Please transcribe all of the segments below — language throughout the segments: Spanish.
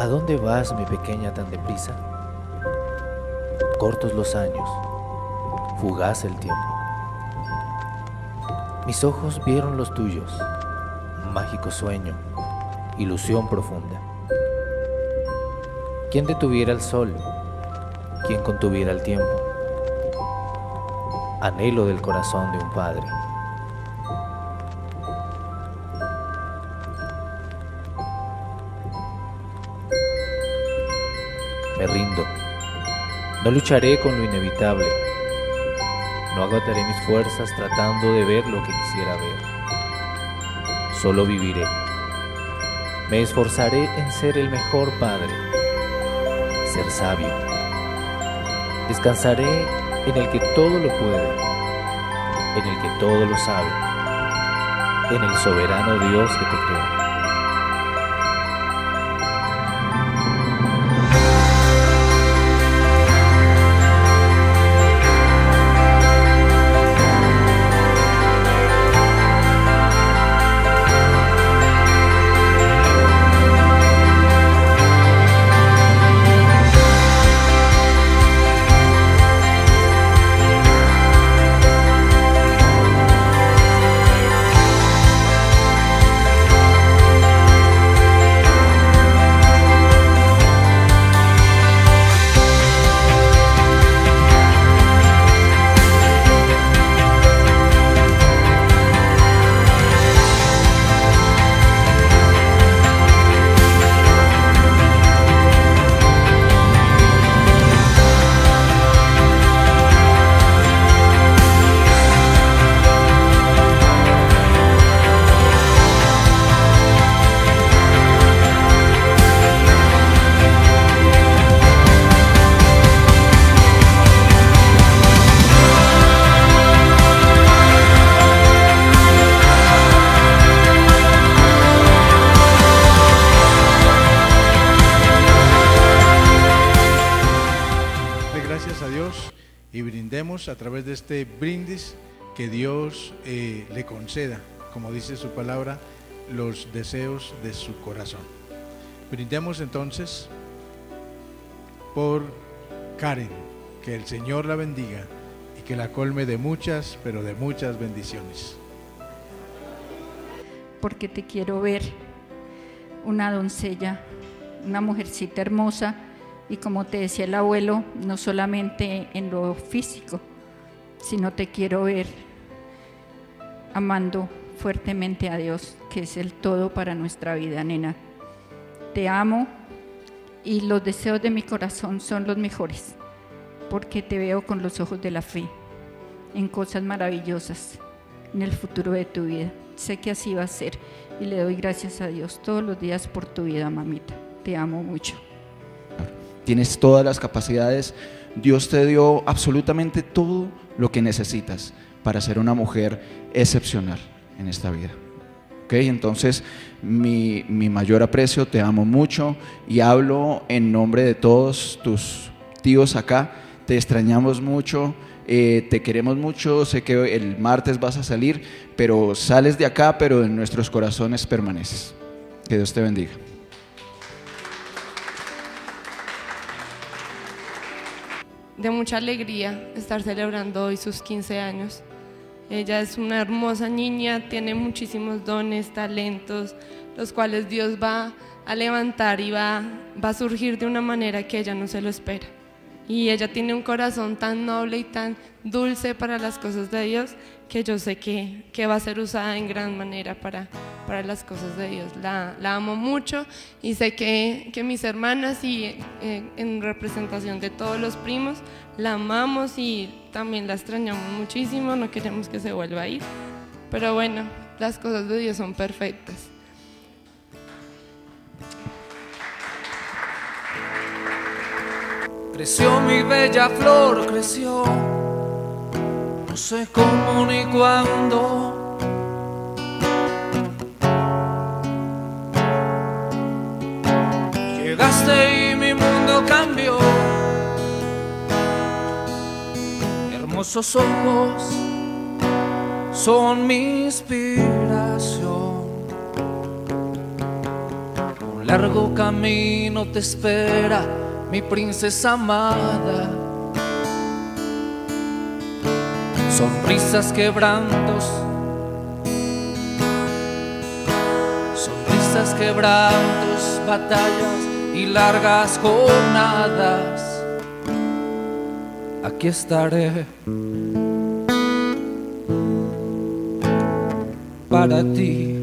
¿A dónde vas, mi pequeña, tan deprisa? Cortos los años, fugaz el tiempo. Mis ojos vieron los tuyos, mágico sueño, ilusión profunda. ¿Quién detuviera el sol? ¿Quién contuviera el tiempo? Anhelo del corazón de un padre. Me rindo. No lucharé con lo inevitable. No agotaré mis fuerzas tratando de ver lo que quisiera ver. Solo viviré. Me esforzaré en ser el mejor padre, ser sabio. Descansaré en el que todo lo puede, en el que todo lo sabe, en el soberano Dios que te creó. A través de este brindis que Dios le conceda, como dice su palabra, los deseos de su corazón. Brindemos entonces por Karen, que el Señor la bendiga y que la colme de muchas, pero de muchas bendiciones. Porque te quiero ver una doncella, una mujercita hermosa, y como te decía el abuelo, no solamente en lo físico, sino te quiero ver amando fuertemente a Dios, que es el todo para nuestra vida, nena. Te amo y los deseos de mi corazón son los mejores, porque te veo con los ojos de la fe, en cosas maravillosas, en el futuro de tu vida. Sé que así va a ser y le doy gracias a Dios todos los días por tu vida, mamita. Te amo mucho. Tienes todas las capacidades, Dios te dio absolutamente todo lo que necesitas para ser una mujer excepcional en esta vida. ¿Ok? Entonces, mi mayor aprecio, te amo mucho y hablo en nombre de todos tus tíos acá, te extrañamos mucho, te queremos mucho, sé que el martes vas a salir, pero sales de acá, pero en nuestros corazones permaneces. Que Dios te bendiga. De mucha alegría estar celebrando hoy sus 15 años. Ella es una hermosa niña, tiene muchísimos dones, talentos, los cuales Dios va a levantar y va a surgir de una manera que ella no se lo espera. Y ella tiene un corazón tan noble y tan dulce para las cosas de Dios, que yo sé que va a ser usada en gran manera para las cosas de Dios. La amo mucho y sé que mis hermanas y en representación de todos los primos la amamos y también la extrañamos muchísimo, no queremos que se vuelva a ir, pero bueno, las cosas de Dios son perfectas. Creció mi bella flor, creció, no sé cómo ni cuándo. Llegaste y mi mundo cambió. Hermosos ojos son mi inspiración. Con largo camino te espera, mi princesa amada. Sonrisas, quebrantos, sonrisas, quebrantos, batallas y largas jornadas. Aquí estaré para ti.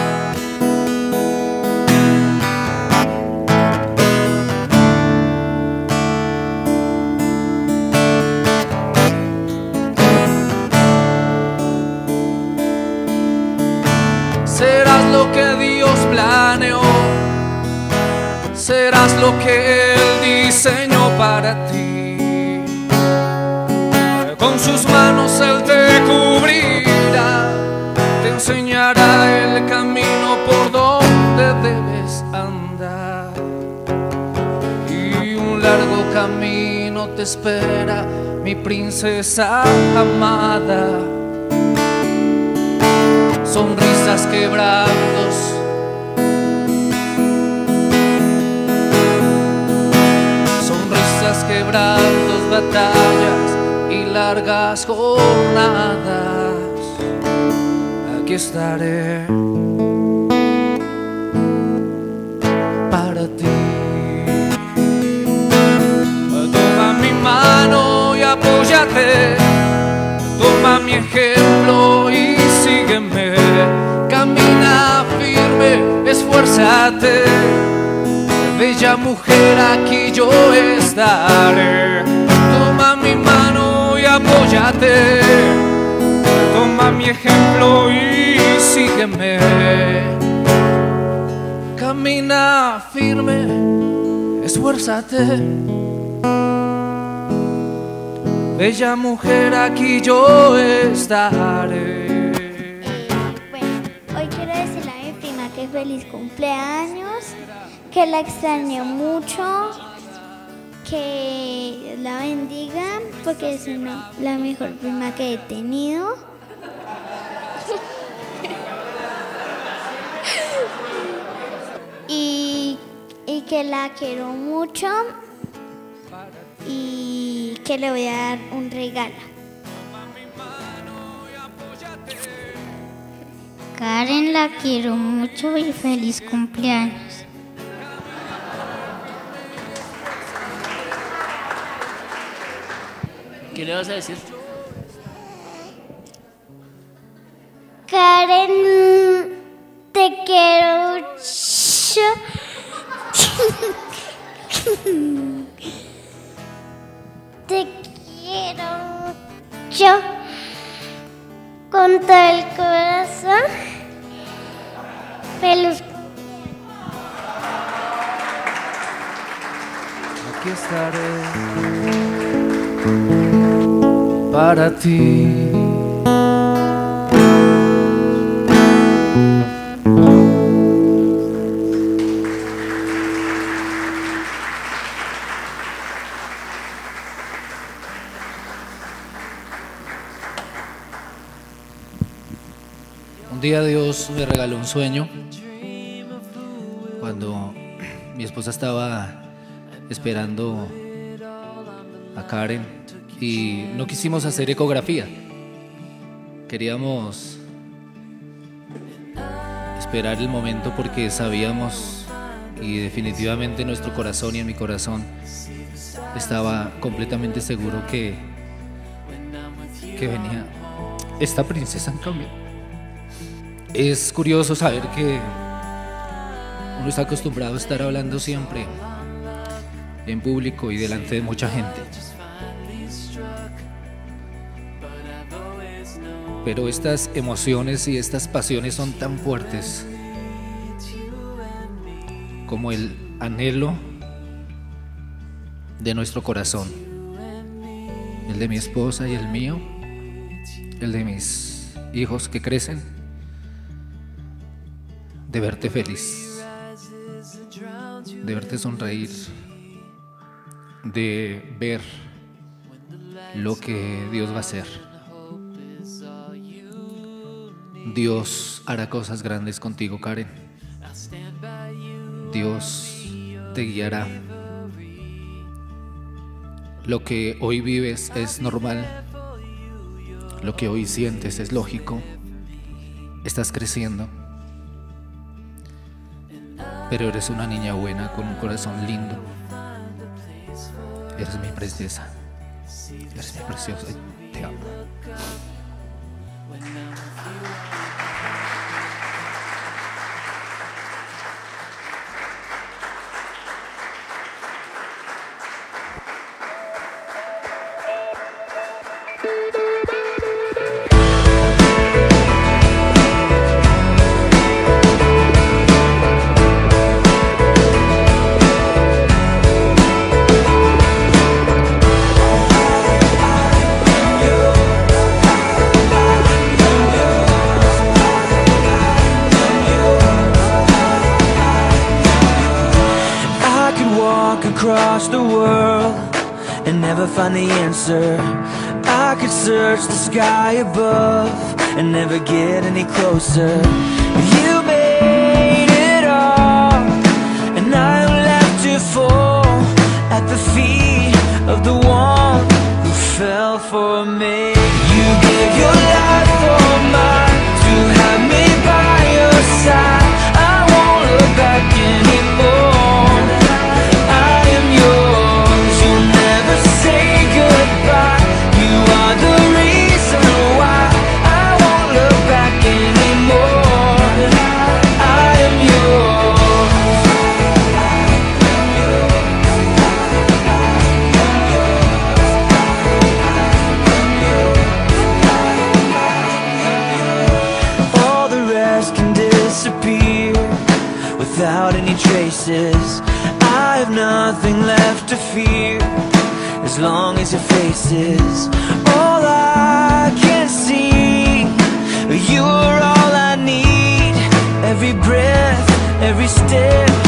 Serás lo que Dios planeó, serás lo que Él diseñó para ti. Con sus manos Él te cubrirá, te enseñará el camino por donde debes andar. Y un largo camino te espera, mi princesa amada. Sonrisas, quebrantos, sonrisas, quebrantos, batallas y largas jornadas. Aquí estaré para ti. Toma mi mano y apóyate, toma mi ejemplo y sígueme. Camina firme, esfuérzate, bella mujer, aquí yo estaré. Toma mi mano y apóyate, toma mi ejemplo y sígueme. Camina firme, esfuérzate, bella mujer, aquí yo estaré. Hoy quiero decirle a mi prima que feliz cumpleaños, que la extraño mucho, que Dios la bendiga, porque es la mejor prima que he tenido. Y que la quiero mucho y que le voy a dar un regalo. Karen, la quiero mucho y feliz cumpleaños. ¿Qué le vas a decir? Karen, te quiero mucho. Te quiero mucho con todo el corazón. Feliz. Aquí estaré para ti. Un día Dios me regaló un sueño cuando mi esposa estaba esperando a Karen y no quisimos hacer ecografía. Queríamos esperar el momento porque sabíamos y definitivamente en nuestro corazón y en mi corazón estaba completamente seguro que venía esta princesa en cambio. Es curioso saber que uno está acostumbrado a estar hablando siempre en público y delante de mucha gente, pero estas emociones y estas pasiones son tan fuertes como el anhelo de nuestro corazón, el de mi esposa y el mío, el de mis hijos que crecen, de verte feliz, de verte sonreír, de ver lo que Dios va a hacer. Dios hará cosas grandes contigo, Karen. Dios te guiará. Lo que hoy vives es normal, lo que hoy sientes es lógico, estás creciendo, pero eres una niña buena con un corazón lindo. Eres mi princesa, eres mi preciosa, te amo. Across the world and never find the answer. I could search the sky above and never get any closer. You made it all, and I am left to fall at the feet of the one who fell for me. You gave your life for mine to have me by your side. I won't look back anymore. Without any traces, I have nothing left to fear. As long as your face is all I can see, you're all I need. Every breath, every step,